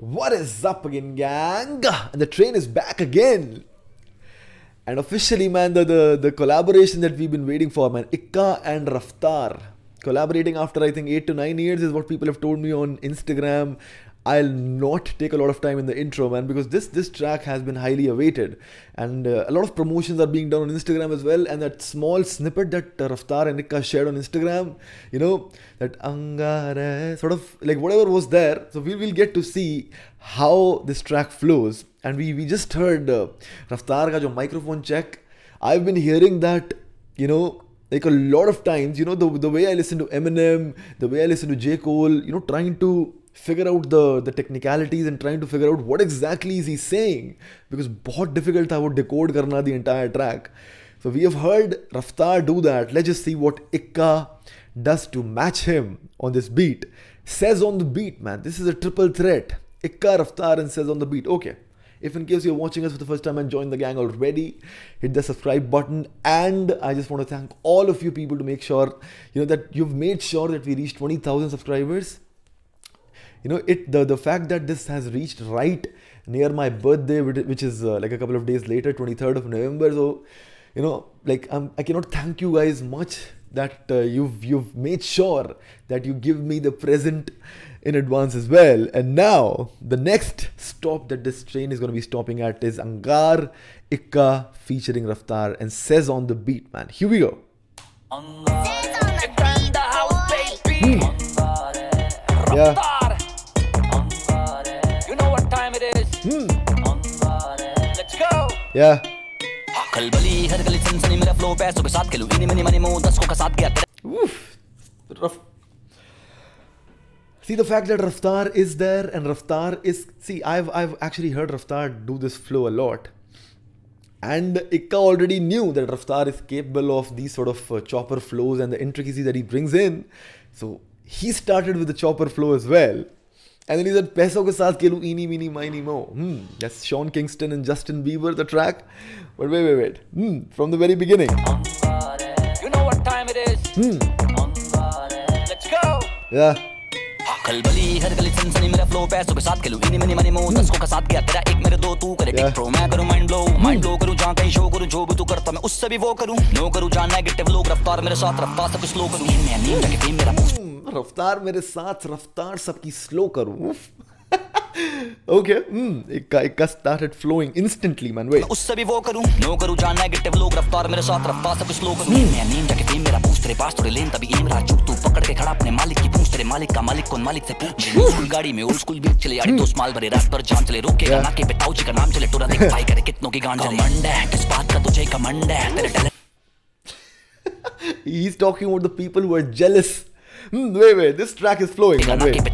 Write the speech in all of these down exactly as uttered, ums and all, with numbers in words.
What is up again, gang? And the train is back again. And officially, man, the, the, the collaboration that we've been waiting for, man, Ikka and Raftaar. Collaborating after, I think, eight to nine years is what people have told me on Instagram. I'll not take a lot of time in the intro, man, because this this track has been highly awaited. And uh, a lot of promotions are being done on Instagram as well. And that small snippet that uh, Raftaar and Ikka shared on Instagram, you know, that Angare, sort of like whatever was there. So we will get to see how this track flows. And we, we just heard uh, Raftaar ka jo microphone check. I've been hearing that, you know, like a lot of times, you know, the, the way I listen to Eminem, the way I listen to J. Cole, you know, trying to figure out the, the technicalities and trying to figure out what exactly is he saying. Because बहुत difficult था वो decode करना the entire track. So we have heard Raftaar do that. Let's just see what Ikka does to match him on this beat. Says on the beat, man. This is a triple threat. Ikka, Raftaar and Says on the beat. Okay. If in case you're watching us for the first time and joined the gang already, hit the subscribe button. And I just want to thank all of you people to make sure, you know, that you've made sure that we reach twenty thousand subscribers. You know, it the, the fact that this has reached right near my birthday, which is uh, like a couple of days later, twenty-third of November. So, you know, like um, I cannot thank you guys much that uh, you've you've made sure that you give me the present in advance as well. And now the next stop that this train is going to be stopping at is Angar, Ikka featuring Raftaar and Says on the beat, man. Here we go. Hmm. Yeah. You know what time it is. Hmm. Let's go. Yeah. Oof. Rough. See the fact that Raftaar is there and Raftaar is... See, I've, I've actually heard Raftaar do this flow a lot. And Ikka already knew that Raftaar is capable of these sort of uh, chopper flows and the intricacy that he brings in. So he started with the chopper flow as well. And then he said, Peso ke saath kelu eeny meeny miny mo. Hmm, that's Sean Kingston and Justin Bieber, the track. But wait, wait, wait. Hmm, from the very beginning. You know what time it is. Hmm. Let's go. Yeah. खलबली हर गली सनसनी मेरा flow पैसों के साथ खेलूं इनी money money मो दस को का साथ गया तेरा एक मेरे दो तू करे टिक प्रो मैं करूं माइंड ब्लो माइंड ब्लो करूं जहां कहीं शो करूं जो भी तू करता मैं उससे भी वो करूं नो करूं जहां नेगेटिव लोग रफ्तार मेरे साथ रफ्तार सब स्लो करूं मैं नीम जाके फेम मेरा रफ्तार मेरे साथ रफ्तार सबकी स्लो करूं. Okay, hmm, Ikka, Ikka started flowing instantly, man. Wait. उससे भी वो करूं नो करूं जहां नेगेटिव लोग रफ्तार मेरे साथ रफ्तार सब स्लो करूं मैं नीम जाके फेम मेरा बूस्ट तेरे पास थोड़े लेन तभी एम रहा चुप तू पकड़ के खड़ा अपने मालिक की पूछ तेरे मालिक का मालिक कौन मालिक से पूछ स्कूल गाड़ी में ओल्ड स्कूल बीच चले यार दो स्माल भरे रात पर जान चले रोकेगा ना के बेटाऊ जी का नाम चले टोरा देख भाई करे कितनों की गांड चले कमांड है किस बात का तुझे कमांड है तेरे talent. He's talking about the people who are jealous. Hmm, wait, wait, this track is flowing, man. Wait. Yeah.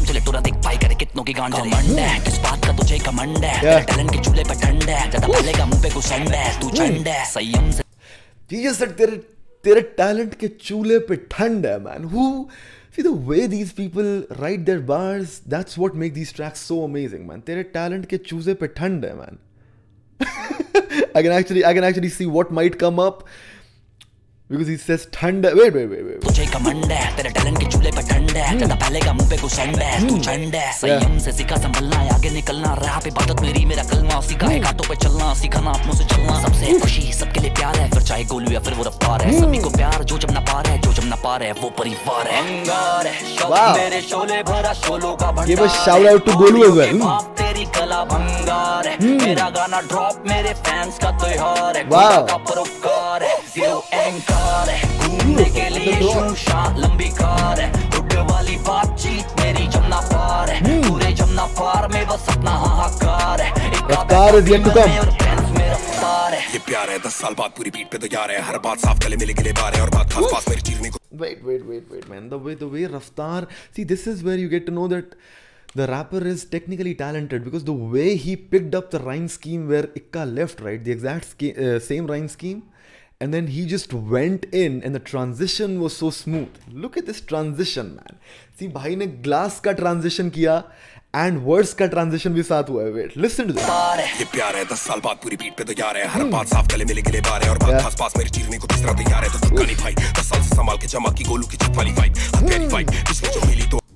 He just said, तेरे तेरे talent के चूल्हे पे ठंड है, man. Who? See the way these people write their bars. That's what makes these tracks so amazing, man. तेरे talent के चूल्हे पे ठंड है, man. I can actually, I can actually see what might come up. Because he says thanda. Wait, wait, wait, wait. तुझे command है तेरे talent के चूल्हे पे ठंड है ज़्यादा पहले का मुंह पे घुसंड है तू चंड है संयम से सीखा संभलना आगे निकलना राह पे बात मेरी मेरा कलमा सीखा है घाटों पे चलना सीखा ना अपनों से चलना सबसे खुशी सबके लिए प्यार है फिर चाहे गोलू या फिर वो रफ्तार है सभी को प्यार जो जब ना पार है जो जब ना पार है वो परिवार है अंगार है शौक मेरे शोले भरा शोलों का भंडार Give a shout out to Golu as well. तेरी कला भंगार है मेरा गाना ड्रॉप मेरे फैंस का त्योहार है Wow. का परोपकार है जीरो एंकर घूमने के लिए शूशा लंबी कार है उड़ वाली बातचीत मेरी जमना पार है पूरे जमना पार में बस अपना हाहाकार है Raftaar is yet to come. ये प्यार है दस साल बाद पूरी बीट पे तैयार है हर बात साफ गले मिले गिले बार है और बात खास पास मेरी चीरने को. Wait, wait, wait, wait, man. The way, the way Raftaar. See, this is where you get to know that the rapper is technically talented because the way he picked up the rhyme scheme where Ikka left, right, the exact uh, same rhyme scheme. And then he just went in and the transition was so smooth. Look at this transition, man. See, bhai ne glass ka transition kiya and words ka transition bhi saath hua hai. Wait, listen to this. ये प्यार है दस साल बाद पूरी beat पे तैयार है हर बात साफ गले मिले गिले बार है और बात खास पास मेरी चीरने को तीसरा तैयार है तो दुकानी भाई दस साल से संभाल के जमा की गोलू की चित वाली वाइब हर प्यारी वाइब इसमें जो मिली तो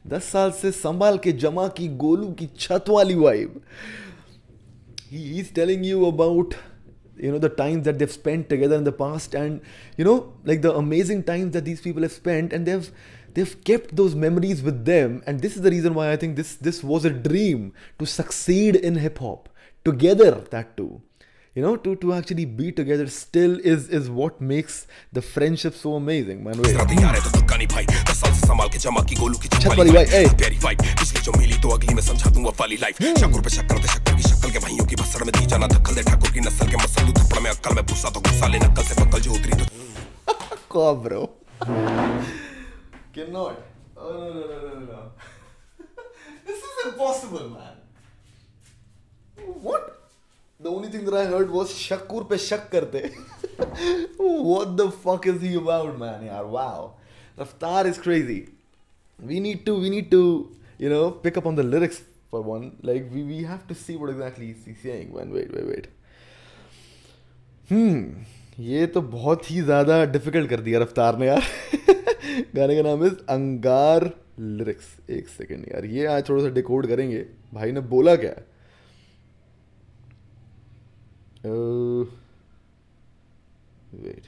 दस साल से संभाल के जमा की गोलू की छत वाली vibe. He he's telling you about, you know, the times that they've spent together in the past, and you know, like the amazing times that these people have spent, and they've they've kept those memories with them. And this is the reason why I think this this was a dream, to succeed in hip hop together. That too. You know, to, to actually be together still is is what makes the friendship so amazing, man. Wait. संभाल के जमा की गोलू की छत वाली vibe, ए प्यारी vibe, पिछली जो मिली तो अगली में समझा दूंगा वाली लाइफ. शक्कर पे शक्कर दे शक्कर की शक्ल के भाइयों की भसड़ में दी जाना धक्कल दे ठाकुर की नस्ल के मसल दू थप्पड़ में अक्कल में भूसा तो गुस्सा ले नक्कल से पक्कल जो उतरी तो को bro cannot. Oh no no no no no. This is impossible, man. What? The only thing that I heard was शक्कर पे शक करते. What the fuck is he about, man? यार, wow. Raftaar is crazy. We need to, we need to, you know, pick up on the lyrics for one. Like, we, we have to see what exactly he's saying. Man, wait, wait, wait. Hmm. ये तो बहुत ही ज़्यादा difficult कर दिया रफ्तार ने यार. गाने का नाम है अंगार लिरिक्स. एक सेकेंड यार, ये आज थोड़ा सा डिकोड करेंगे. भाई ने बोला क्या? Uh, wait.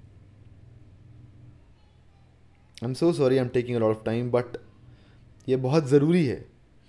I'm so sorry I'm taking a lot of time, but ये बहुत ज़रूरी है.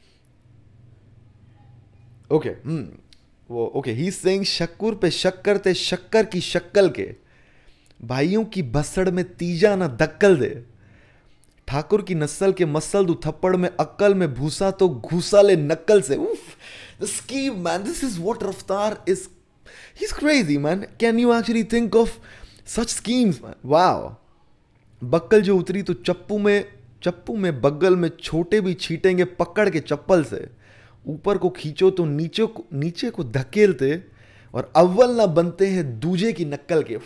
Okay. Hmm. वो okay. He's saying शक्कर पे शक करते शक्कर की शक्ल के भाइयों की बसड़ में तीजा ना दक्कल दे. ठाकुर की नस्ल के मसल दू थप्पड़ में अक्कल में भूसा तो घूसा ले नक्कल से. Oof. The scheme, man. This is what Raftaar is. He's crazy, man. Can you actually think of such schemes, man? Wow. बक्कल जो उतरी तो चप्पू में चप्पू में बगल में छोटे भी छीटेंगे पकड़ के चप्पल से. ऊपर को खींचो तो नीचे को नीचे को धकेलते और अव्वल ना बनते हैं दूजे की नक्कल के.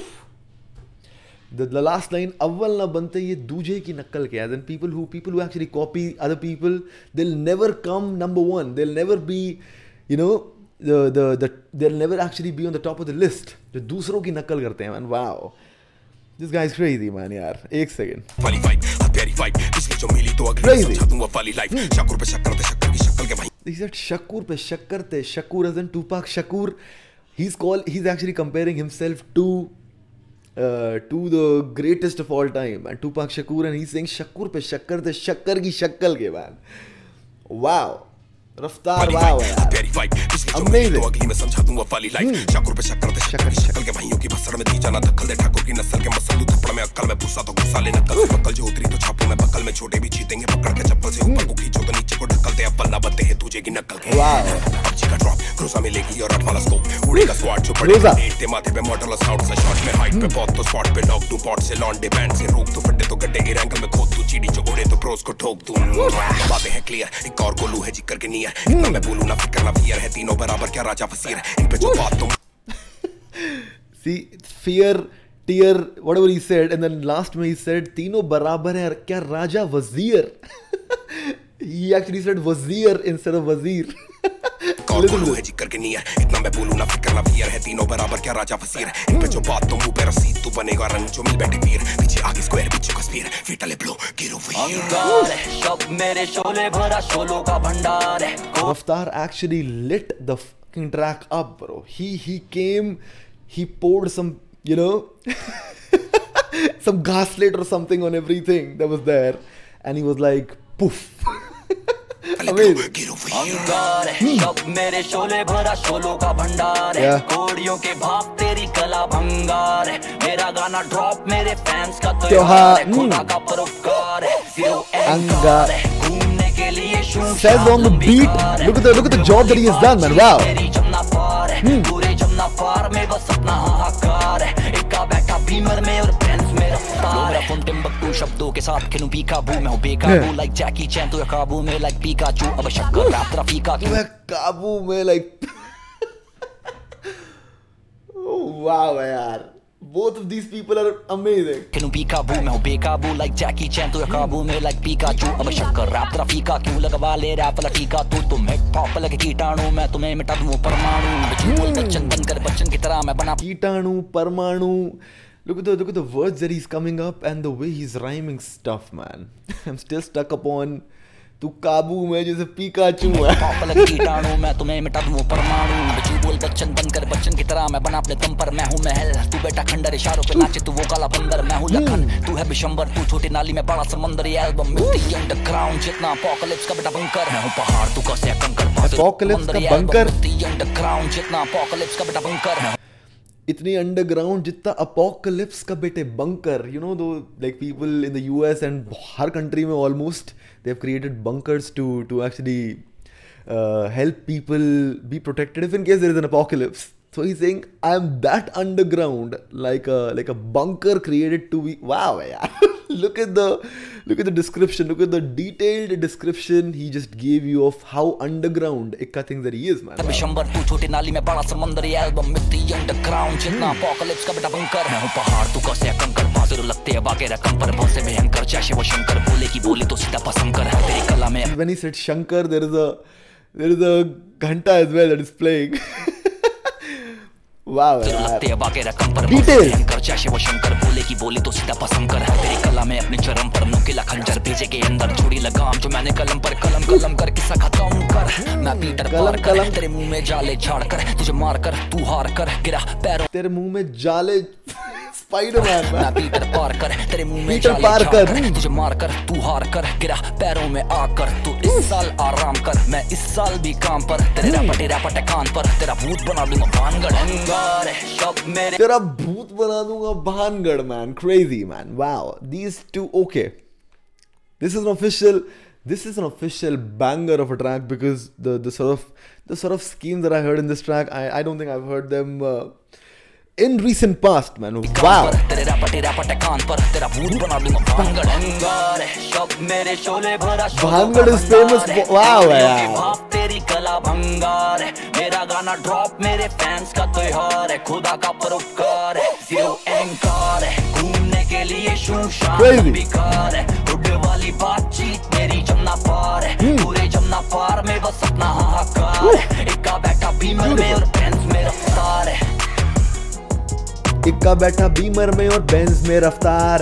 The, the last line, अव्वल ना बनते ये दूजे की नक्कल के. As in people who people who actually copy other people, they'll never come number one. They'll never be, you know, the the the they'll never actually be on the top of the list. जो दूसरों की नक्कल करते हैं, man. Wow. This guy is crazy, man. यार, एक second. वाली vibe, प्यारी वाइब, पिछली जो मिली तो अगली में समझा दूंगा वाली लाइफ. शक्कर पे शक्कर दे शक्कर की शक्ल के भाई. He said शक्कर पे शक्कर ते Shakur as in Tupac Shakur. He's called. He's actually comparing himself to uh, to the greatest of all time, and Tupac Shakur, and he's saying शक्कर पे शक्कर ते शक्कर की शक्ल के, man. Wow. रफ्तार वाह प्यारी वाइब, पिछली जो मिली तो अगली में समझा दूंगा वाली लाइफ. शक्कर पे शक्कर दे शक्कर की शक्ल के भाइयों की भसड़ में दी जाना धक्कल दे ठाकुर की नस्ल के मसल दू थप्पड़ में अक्कल में भूसा तो गुस्सा ले नक्कल से पक्कल जो उतरी तो छापू में बक्कल में छोटे भी छीटेंगे पकड़ के चप्पल से ऊपर को खींचो तो नीचे को ढकलते अव्वल ना बनते हैं तुझे की नक्कल के. पबजी का ड्रॉप क्रूजा मिलेगी और आठ वाला स्कोप उड़ेगा स्क्वाड जो पड़ेगा नीचे माथे पे मॉडल साउंड से शॉट में हाइट पे बहुत तो स्पॉट पे लॉक टू पॉट से लॉन्डे बैंड से रोक तो फटे तो गड्ढे के एंगल में खोद तू चीड़ी जो उड़े तो प्रोस को ठोक तू. बातें हैं क्लियर, एक और गोलू है जिक्र के नियर. इतना मैं बोलूं ना फिक्र ना फियर है तीनों बराबर क्या राजा वजीर है इन पे जो बात तुम. See, fear, tear, whatever he said, and then last में he said तीनों बराबर है क्या राजा वजीर. He actually said वजीर instead of वजीर. गोलू है जिक्र के नियर. इतना मैं बोलूं ना फिक्र ना फियर है तीनों बराबर क्या राजा वजीर है इन पे जो बात तुम मुंह पे रसीद तू बनेगा रंग जो मिल बैठे पीर. पीछे आगे स्क्वायर पीछे का स्पीयर फिटले ब्लो गिरो अंगार है शब मेरे शोले भरा शोलों का भंडार है. Raftaar actually lit the fucking track up, bro. He he came, he poured some, you know, some gaslight or something on everything that was there, and he was like, poof. अंगार है शब मेरे शोले भरा शोलों का भंडार है. कोड़ियों के भाव तेरी कला भंगार है. मेरा गाना ड्रॉप मेरे फैंस का त्योहार है. खुदा का परोपकार है. अंगार घूमने के लिए says on the beat. Look at the look at the job that he has done, man. Wow. मेरी जमना पार है पूरे जमना पार में बस अपना हाहाकार है. इक्का बैठा भीमर में और फ्रेंड्स में रफ्तार है. फोन टिम्बकटू शब्दों के साथ खेलूं पीकाबू मैं हूं बेकाबू लाइक जैकी चैन तो काबू में लाइक पिकाचू. अब शक्कर रैप रफीका तू मैं काबू में लाइक. वाह यार. Both of these people are amazing. खेलूं पीकाबू मैं हूं बेकाबू लाइक जैकी चैन तो काबू में लाइक पिकाचू. अब शक्कर रैप रफीका क्यों लगवा ले रैप लटीका तू. तुम हिप हॉप लगे कीटाणु मैं तुम्हें मिटा दूं परमाणु. बोल बच्चन बनकर बच्चन की तरह मैं बना कीटाणु परमाणु. Look at the look at the words that he's coming up and the way he's rhyming stuff, man. I'm still stuck upon तू काबू में जैसे पीकाचू है। पॉपुलर कीटाणु मैं तुम्हें मिटा दूं परमाणु। बचू बोल बच्चन बनकर बच्चन की तरह मैं बना अपने दम पर। मैं हूँ महल तू बेटा खंडर, इशारों पे नाचे तू वो काला बंदर। मैं हूँ लखन तू है बिशंबर, तू छोटी नाली में बड़ा समंदर। ये एल्बम मिलती अंडरग्राउंड जितना अपोकलिप्स का बेटा बंकर। मैं हूँ पहाड़ तू कैसे कंकर। अपोकलिप्स का बंकर अंडरग्राउंड जितना अपोकलिप्स का बेटा बंकर। इतनी अंडरग्राउंड जितना अपोकलिप्स का बेटे bunker. You know though like people in the US and हर कंट्री में almost they have created bunkers to to actually help people be protected if in case there is an apocalypse. So he's saying I'm that underground, like a like a bunker created to be. Wow, yeah. look at the look at the description. Look at the detailed description he just gave you of how underground Ikka thinks that he is, man. Bishambar तू छोटी नाली में बड़ा समंदर। ये album मिलती underground जितना apocalypse का बेटा बंकर। मैं हूँ पहाड़ तू कैसे कंकर। बाजुर लगते हैं बागे रकम पर बहुत से भयंकर। चाहे वो शंकर बोले की बोली तो सीधा पसंद कर। तेरी कला में when he said Shankar, there is a there is a ghanta as well that is playing. Wow, detail कर चाहे वो शंकर बोले की बोली तो सीधा पसंद कर। तेरी कला में अपने चरम पर नुकीला खंजर भेजे के अंदर छोड़ी लगाम जो मैंने कलम पर कलम कलम कर किस्सा खत्म कर। मैं पीटर पार कर तेरे मुंह में जाले झाड़ कर तुझे मार कर तू हार कर गिरा पैरों तेरे मुंह में जाले स्पाइडरमैन। मैं पीटर पार कर तेरे मुंह में जाले झाड़ कर तुझे मार कर तू हार कर गिरा पैरों में आकर। तू इस साल आराम कर मैं इस साल भी काम पर। तेरे रपटे रपटे कान पर तेरा भूत बना दूंगा भानगढ़। तेरा भूत बना दूंगा Bhangarh, man. Crazy, man. Wow. These two, okay. This is an official, this is an official banger of a track because the the sort of the sort of schemes that I heard in this track, I I don't think I've heard them uh, in recent past, man. Wow. तेरे रपटे रपटे कान पर तेरा भूत बना दूंगा भानगढ़। मेरे शोले भरा Bhangarh is famous. Wow, yeah. तेरी कला भंगार है मेरा गाना ड्रॉप मेरे फैंस का त्योहार है। खुदा का परोपकार है जीरो एंकार है घूमने के लिए शूशान बेकार है। हुड वाली बातचीत मेरी जमना पार है पूरे जमना पार में बस अपना हाहाकार है। इक्का बैठा बीमर में और बेंज में रफ्तार है। इक्का बैठा बीमर में और बेंज में रफ्तार।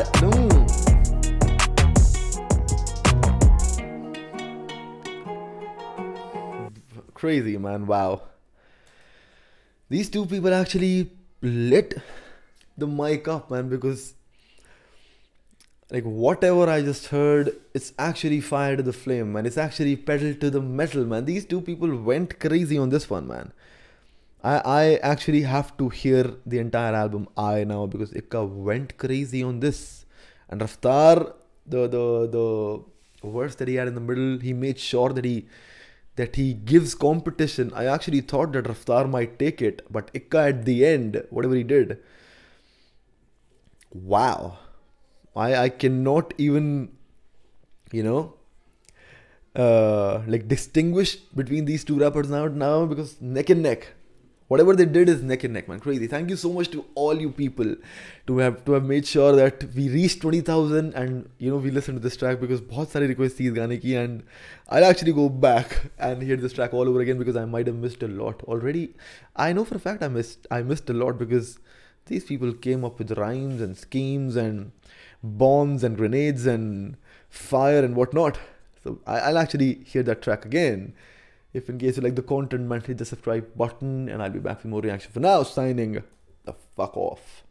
Crazy, man. Wow. These two people actually lit the mic up, man, because like whatever I just heard, it's actually fire to the flame, man. It's actually pedal to the metal, man. These two people went crazy on this one, man. I, I actually have to hear the entire album I now because Ikka went crazy on this. And Raftaar, the the the verse that he had in the middle, he made sure that he that he gives competition. I actually thought that Raftaar might take it, but Ikka at the end, whatever he did, wow. I I cannot even, you know, uh, like distinguish between these two rappers now, now because neck and neck. Whatever they did is neck and neck, man. Crazy. Thank you so much to all you people to have to have made sure that we reached twenty thousand and you know we listened to this track because बहुत सारी requests थी इस गाने की and I'll actually go back and hear this track all over again because I might have missed a lot already. I know for a fact I missed I missed a lot because these people came up with rhymes and schemes and bombs and grenades and fire and whatnot. So I, I'll actually hear that track again. If in case you like the content, man, hit the subscribe button and I'll be back with more reaction. For now, signing the fuck off.